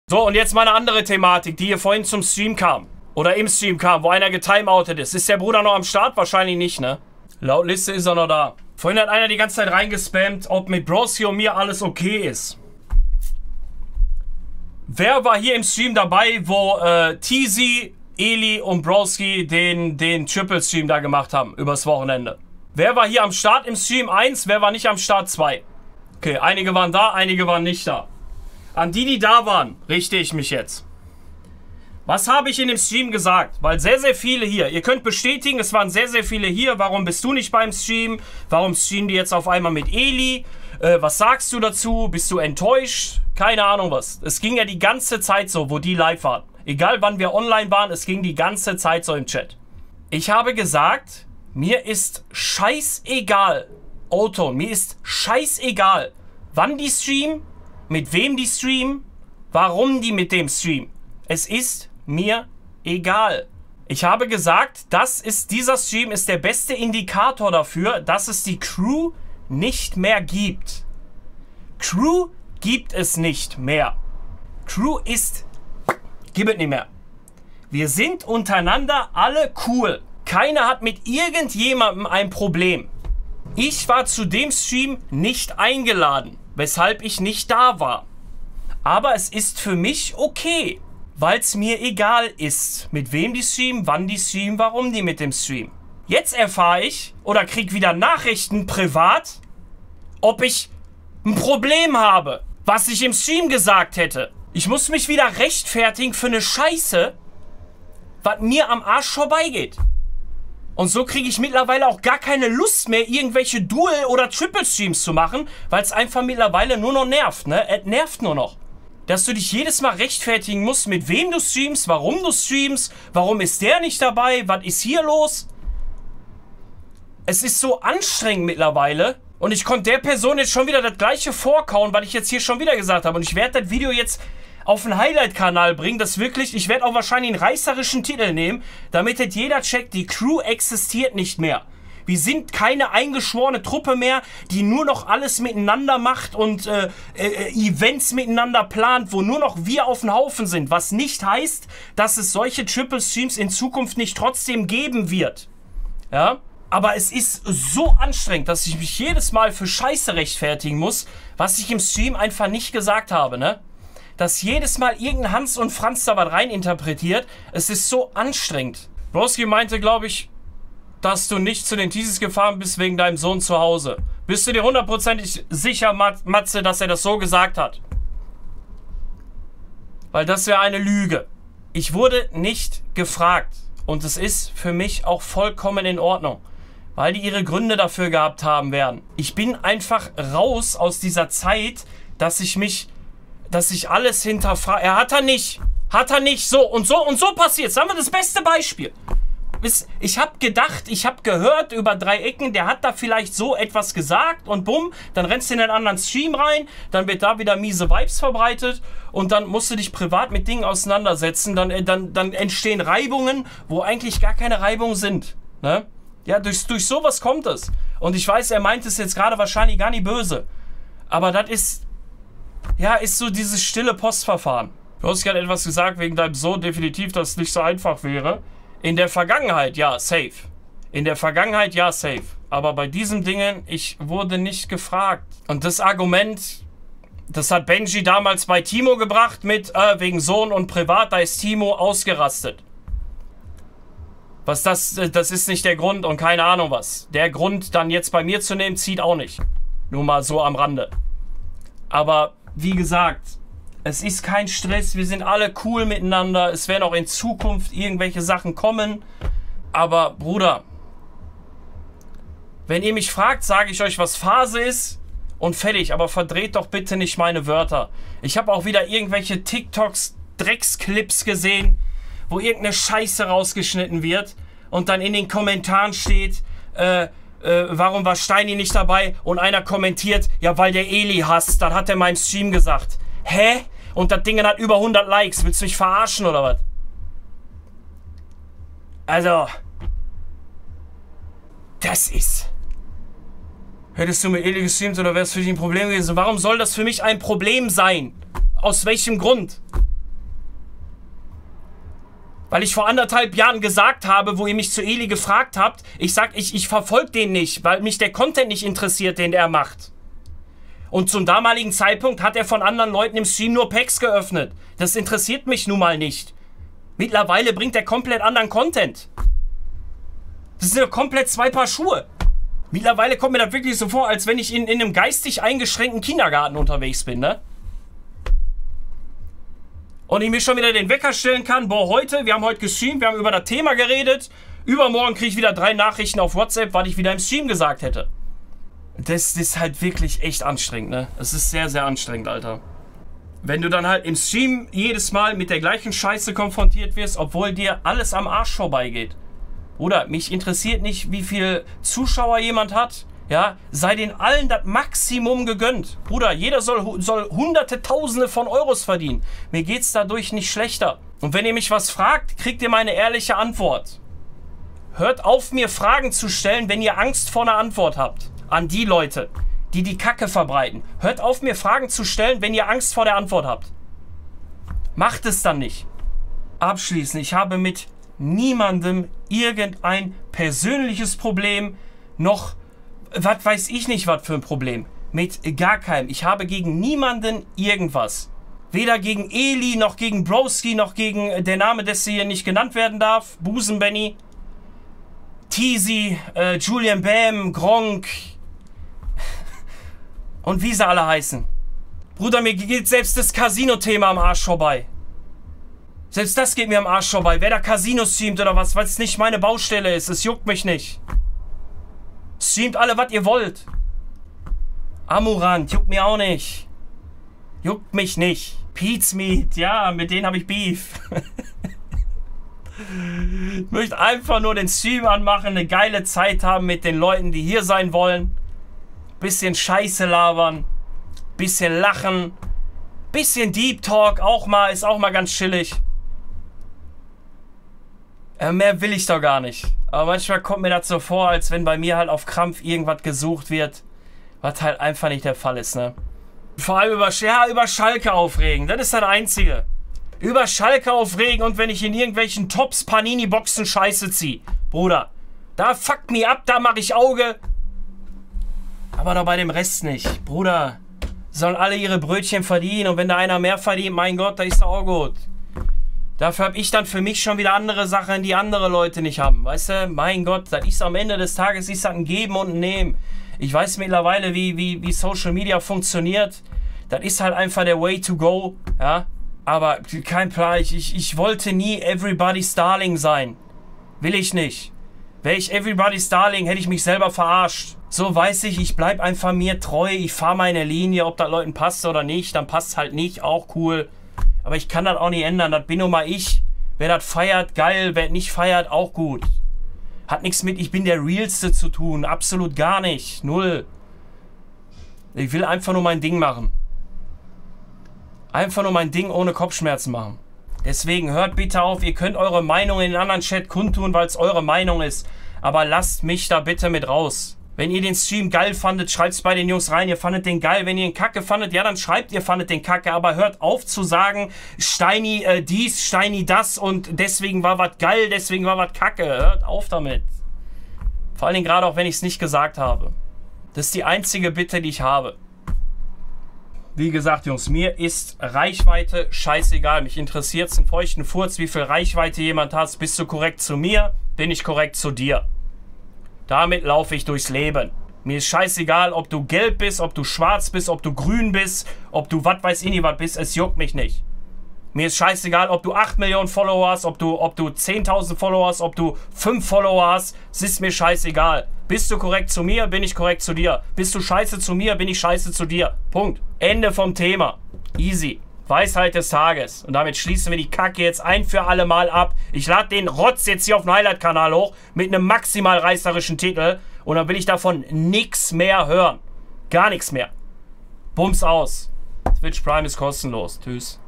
So, und jetzt mal eine andere Thematik, die hier vorhin zum Stream kam. Oder im Stream kam, wo einer getimeoutet ist. Ist der Bruder noch am Start? Wahrscheinlich nicht, ne? Laut Liste ist er noch da. Vorhin hat einer die ganze Zeit reingespammt, ob mit Broski und mir alles okay ist. Wer war hier im Stream dabei, wo Teasy, Eli und Broski den Triple-Stream da gemacht haben, übers Wochenende? Wer war hier am Start im Stream 1, wer war nicht am Start 2? Okay, einige waren da, einige waren nicht da. An die da waren, richte ich mich jetzt. Was habe ich in dem Stream gesagt? Weil sehr, sehr viele hier, ihr könnt bestätigen, es waren sehr, sehr viele hier. Warum bist du nicht beim Stream? Warum streamen die jetzt auf einmal mit Eli? Was sagst du dazu? Bist du enttäuscht? Keine Ahnung was. Es ging ja die ganze Zeit so, wo die live waren. Egal wann wir online waren, es ging die ganze Zeit so im Chat. Ich habe gesagt, mir ist scheißegal, O-Ton, mir ist scheißegal, wann die streamen, mit wem die streamen, warum die mit dem streamen. Es ist mir egal. Ich habe gesagt, dieser Stream ist der beste Indikator dafür, dass es die Crew nicht mehr gibt. Crew gibt es nicht mehr. Crew gibt es nicht mehr. Wir sind untereinander alle cool. Keiner hat mit irgendjemandem ein Problem. Ich war zu dem Stream nicht eingeladen, weshalb ich nicht da war. Aber es ist für mich okay, weil es mir egal ist, mit wem die streamen, wann die streamen, warum die mit dem streamen. Jetzt erfahre ich oder kriege wieder Nachrichten privat, ob ich ein Problem habe, was ich im Stream gesagt hätte. Ich muss mich wieder rechtfertigen für eine Scheiße, was mir am Arsch vorbeigeht. Und so kriege ich mittlerweile auch gar keine Lust mehr, irgendwelche Dual- oder Triple-Streams zu machen, weil es einfach mittlerweile nur noch nervt, ne? Es nervt nur noch. Dass du dich jedes Mal rechtfertigen musst, mit wem du streamst, warum ist der nicht dabei, was ist hier los? Es ist so anstrengend mittlerweile und ich konnte der Person jetzt schon wieder das gleiche vorkauen, was ich jetzt hier schon wieder gesagt habe. Und ich werde das Video jetzt auf den Highlight-Kanal bringen, das wirklich, ich werde auch wahrscheinlich einen reißerischen Titel nehmen, damit jetzt jeder checkt, die Crew existiert nicht mehr. Wir sind keine eingeschworene Truppe mehr, die nur noch alles miteinander macht und Events miteinander plant, wo nur noch wir auf dem Haufen sind. Was nicht heißt, dass es solche Triple-Streams in Zukunft nicht trotzdem geben wird. Ja? Aber es ist so anstrengend, dass ich mich jedes Mal für Scheiße rechtfertigen muss, was ich im Stream einfach nicht gesagt habe, ne? Dass jedes Mal irgendein Hans und Franz da was reininterpretiert. Es ist so anstrengend. Broski meinte, glaube ich, dass du nicht zu den Teasys gefahren bist wegen deinem Sohn zu Hause. Bist du dir hundertprozentig sicher, Matze, dass er das so gesagt hat? Weil das wäre eine Lüge. Ich wurde nicht gefragt. Und es ist für mich auch vollkommen in Ordnung. Weil die ihre Gründe dafür gehabt haben werden. Ich bin einfach raus aus dieser Zeit, dass ich alles hinterfrage. Hat er nicht. So und so passiert. Sagen wir das beste Beispiel. Ich habe gedacht, ich habe gehört über 3 Ecken, der hat da vielleicht so etwas gesagt und bumm, dann rennst du in einen anderen Stream rein, dann wird da wieder miese Vibes verbreitet und dann musst du dich privat mit Dingen auseinandersetzen, dann entstehen Reibungen, wo eigentlich gar keine Reibungen sind. Ne? Ja, durch sowas kommt es. Und ich weiß, er meint es jetzt gerade wahrscheinlich gar nicht böse. Aber das ist so dieses stille Postverfahren. Du hast gerade etwas gesagt wegen deinem Sohn, definitiv, dass es nicht so einfach wäre. In der Vergangenheit, ja, safe. In der Vergangenheit, ja, safe. Aber bei diesen Dingen, ich wurde nicht gefragt. Und das Argument, das hat Benji damals bei Timo gebracht mit, wegen Sohn und privat, da ist Timo ausgerastet. Das ist nicht der Grund und keine Ahnung was. Der Grund, dann jetzt bei mir zu nehmen, zieht auch nicht. Nur mal so am Rande. Aber wie gesagt, es ist kein Stress, wir sind alle cool miteinander, es werden auch in Zukunft irgendwelche Sachen kommen. Aber Bruder, wenn ihr mich fragt, sage ich euch, was Phase ist und fertig. Aber verdreht doch bitte nicht meine Wörter. Ich habe auch wieder irgendwelche TikToks, Drecksclips gesehen, wo irgendeine Scheiße rausgeschnitten wird und dann in den Kommentaren steht, warum war Steini nicht dabei? Und einer kommentiert, ja, weil der Eli hasst. Das hat er in meinem Stream gesagt. Hä? Und das Ding hat über 100 Likes. Willst du mich verarschen oder was? Also, das ist... Hättest du mit Eli gestreamt oder wäre es für dich ein Problem gewesen? Warum soll das für mich ein Problem sein? Aus welchem Grund? Weil ich vor 1,5 Jahren gesagt habe, wo ihr mich zu Eli gefragt habt, ich sag, ich verfolge den nicht, weil mich der Content nicht interessiert, den er macht. Und zum damaligen Zeitpunkt hat er von anderen Leuten im Stream nur Packs geöffnet. Das interessiert mich nun mal nicht. Mittlerweile bringt er komplett anderen Content. Das sind ja komplett 2 Paar Schuhe. Mittlerweile kommt mir das wirklich so vor, als wenn ich in einem geistig eingeschränkten Kindergarten unterwegs bin, ne? Und ich mir schon wieder den Wecker stellen kann, boah, wir haben heute gestreamt, wir haben über das Thema geredet, übermorgen kriege ich wieder 3 Nachrichten auf WhatsApp, was ich wieder im Stream gesagt hätte. Das ist halt wirklich echt anstrengend, ne? Das ist sehr, sehr anstrengend, Alter. Wenn du dann halt im Stream jedes Mal mit der gleichen Scheiße konfrontiert wirst, obwohl dir alles am Arsch vorbeigeht. Oder mich interessiert nicht, wie viel Zuschauer jemand hat. Ja, sei den allen das Maximum gegönnt. Bruder, jeder soll Hunderte, Tausende von Euros verdienen. Mir geht's dadurch nicht schlechter. Und wenn ihr mich was fragt, kriegt ihr meine ehrliche Antwort. Hört auf, mir Fragen zu stellen, wenn ihr Angst vor einer Antwort habt. An die Leute, die die Kacke verbreiten. Hört auf, mir Fragen zu stellen, wenn ihr Angst vor der Antwort habt. Macht es dann nicht. Abschließend, ich habe mit niemandem irgendein persönliches Problem, noch was weiß ich nicht, was für ein Problem. Mit gar keinem. Ich habe gegen niemanden irgendwas. Weder gegen Eli, noch gegen Broski, noch gegen der Name, dessen hier nicht genannt werden darf. Busenbenny, Teasy, Julian Bam, Gronk und wie sie alle heißen. Bruder, mir geht selbst das Casino-Thema am Arsch vorbei. Selbst das geht mir am Arsch vorbei. Wer da Casinos streamt oder was, weil es nicht meine Baustelle ist. Es juckt mich nicht. Streamt alle, was ihr wollt. Amurant, juckt mir auch nicht. Juckt mich nicht. Pete's Meat, ja, mit denen habe ich Beef. Ich möchte einfach nur den Stream anmachen, eine geile Zeit haben mit den Leuten, die hier sein wollen. Bisschen Scheiße labern. Bisschen lachen. Bisschen Deep Talk auch mal, ist auch mal ganz chillig. Mehr will ich doch gar nicht. Aber manchmal kommt mir das so vor, als wenn bei mir halt auf Krampf irgendwas gesucht wird, was halt einfach nicht der Fall ist, ne? Vor allem über Schalke aufregen, das ist das Einzige. Über Schalke aufregen und wenn ich in irgendwelchen Tops Panini-Boxen Scheiße ziehe. Bruder, da fuckt me ab, da mache ich Auge. Aber doch bei dem Rest nicht. Bruder, sollen alle ihre Brötchen verdienen und wenn da einer mehr verdient, mein Gott, da ist doch auch gut. Dafür habe ich dann für mich schon wieder andere Sachen, die andere Leute nicht haben. Weißt du, mein Gott, das ist am Ende des Tages ist das ein Geben und ein Nehmen. Ich weiß mittlerweile, wie Social Media funktioniert. Das ist halt einfach der Way to go, ja. Aber kein Plan, ich wollte nie Everybody's Darling sein. Will ich nicht. Wäre ich Everybody's Darling, hätte ich mich selber verarscht. So weiß ich bleib einfach mir treu, ich fahre meine Linie, ob das Leuten passt oder nicht, dann passt es halt nicht, auch cool. Aber ich kann das auch nicht ändern, das bin nur mal ich. Wer das feiert, geil, wer nicht feiert, auch gut. Hat nichts mit, ich bin der Realste zu tun, absolut gar nicht, null. Ich will einfach nur mein Ding machen. Einfach nur mein Ding ohne Kopfschmerzen machen. Deswegen hört bitte auf, ihr könnt eure Meinung in den anderen Chat kundtun, weil es eure Meinung ist. Aber lasst mich da bitte mit raus. Wenn ihr den Stream geil fandet, schreibt es bei den Jungs rein. Ihr fandet den geil. Wenn ihr ihn kacke fandet, ja, dann schreibt, ihr fandet den kacke. Aber hört auf zu sagen, Steini dies, Steini das und deswegen war was geil, deswegen war was kacke. Hört auf damit. Vor allen Dingen gerade auch, wenn ich es nicht gesagt habe. Das ist die einzige Bitte, die ich habe. Wie gesagt, Jungs, mir ist Reichweite scheißegal. Mich interessiert es einen feuchten Furz, wie viel Reichweite jemand hat. Bist du korrekt zu mir, bin ich korrekt zu dir. Damit laufe ich durchs Leben. Mir ist scheißegal, ob du gelb bist, ob du schwarz bist, ob du grün bist, ob du was weiß ich nicht was bist. Es juckt mich nicht. Mir ist scheißegal, ob du 8 Millionen Follower hast, ob du 10.000 Follower hast, ob du 5 Follower hast. Es ist mir scheißegal. Bist du korrekt zu mir, bin ich korrekt zu dir. Bist du scheiße zu mir, bin ich scheiße zu dir. Punkt. Ende vom Thema. Easy. Weisheit des Tages. Und damit schließen wir die Kacke jetzt ein für alle Mal ab. Ich lade den Rotz jetzt hier auf den Highlight-Kanal hoch mit einem maximal reißerischen Titel. Und dann will ich davon nichts mehr hören. Gar nichts mehr. Bums aus. Twitch Prime ist kostenlos. Tschüss.